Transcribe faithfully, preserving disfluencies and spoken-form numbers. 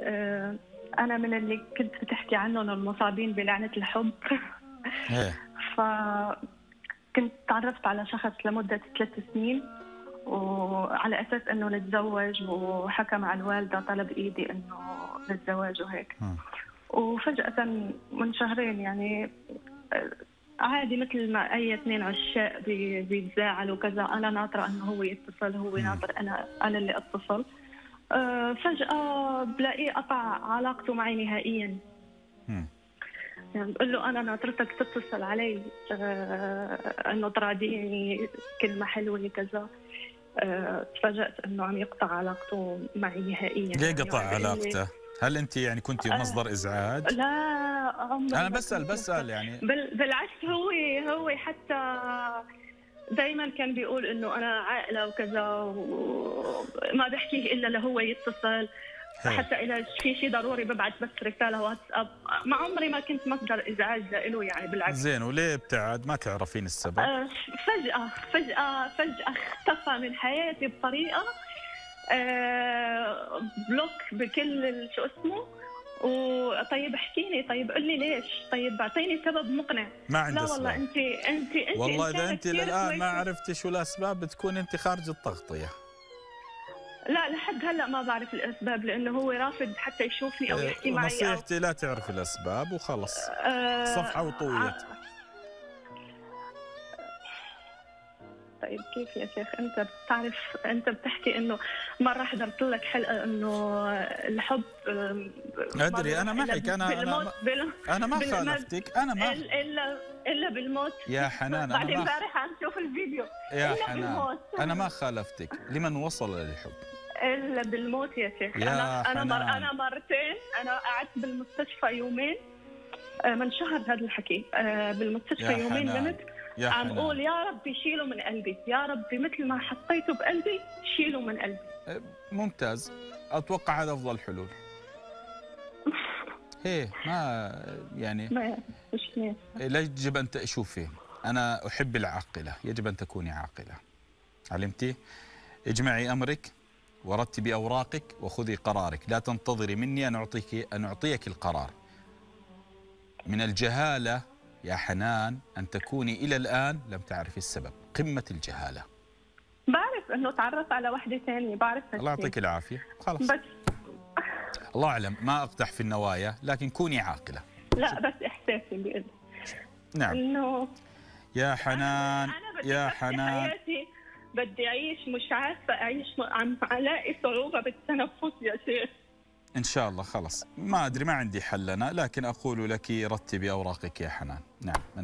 آه، أنا من اللي كنت بتحكي عنهم المصابين بلعنة الحب. ايه فكنت تعرفت على شخص لمدة ثلاث سنين، وعلى أساس إنه نتزوج، وحكى مع الوالدة طلب إيدي إنه نتزوج وهيك. م. وفجأة من شهرين يعني آه، عادي مثل ما أي اثنين عشاق بي- بيتزاعلوا وكذا، أنا ناطرة إنه هو يتصل، هو ناطر أنا أنا اللي أتصل. أه فجأة بلاقيه قطع علاقته معي نهائيا. م. يعني بقول له أنا ناطرتك تتصل علي، أه إنه تراضيني كلمة حلوة كذا. أه تفاجأت إنه عم يقطع علاقته معي نهائيا. ليه يعني قطع وعم بيقول لي- علاقته؟ هل انت يعني كنتي أه مصدر ازعاج؟ لا عمري انا ما بسأل كنت بسأل مست- يعني. بال بالعكس، هو هو حتى دائما كان بيقول انه انا عاقله وكذا، وما بحكيه الا لهو يتصل. هي. حتى اذا في شيء ضروري ببعث بس رساله واتساب. ما عمري ما كنت مصدر ازعاج له، يعني بالعكس. زين، وليه ابتعد؟ ما تعرفين السبب؟ آه، فجاه فجاه فجاه اختفى من حياتي بطريقه، آه، بلوك بكل ال- شو اسمه. وطيب احكيني، طيب قل لي ليش، طيب اعطيني سبب مقنع. ما عنده لا والله اسباب. انت انت انت والله اذا إنسانة انت كثير للان ما كويسة. عرفتي شو الاسباب بتكون انت خارج التغطيه. لا لحد هلا ما بعرف الاسباب، لانه هو رافض حتى يشوفني او يحكي معي. او نصيحتي لا تعرفي الاسباب وخلص، آه صفحه وطويت. آه طيب كيف يا شيخ؟ انت بتعرف، انت بتحكي انه مره حضرت لك حلقه انه الحب آه، ادري انا إلا معك، انا بالموت انا بال... انا ما بال- خالفتك، انا ما الا الا الا بالموت. يا حنان انا بعد ما امبارح عم شوف الفيديو. يا الا حنان بالموت. انا ما خالفتك. لمن وصل للحب؟ الا بالموت يا شيخ. يا انا انا مر حنان. انا مرتين انا قعدت بالمستشفى يومين. آه، من شهر هذا الحكي. آه، بالمستشفى يا يومين حنان. نمت يا عم حنان. اقول يا ربي شيله من قلبي، يا ربي مثل ما حطيته بقلبي شيله من قلبي. ممتاز، اتوقع هذا افضل حلول. هي ما يعني ما مش منيح. لا يجب ان تشوفي، انا احب العاقله، يجب ان تكوني عاقله. علمتي؟ اجمعي امرك ورتبي اوراقك وخذي قرارك، لا تنتظري مني ان اعطيك ان اعطيك القرار. من الجهاله يا حنان ان تكوني الى الان لم تعرفي السبب، قمه الجهاله. بعرف انه تعرف على وحده ثانيه، بعرف الله هالشي. يعطيك العافيه، خلاص. بس الله اعلم، ما اقدح في النوايا، لكن كوني عاقله. لا بس احساسي بيقول نعم انه يا حنان. أنا بدي يا أحكي حنان حياتي، بدي اعيش، مش عارفه اعيش، عم الاقي صعوبه بالتنفس يا شيخ. ان شاء الله. خلاص ما ادري، ما عندي حل انا، لكن اقول لك رتبي اوراقك يا حنان. نعم.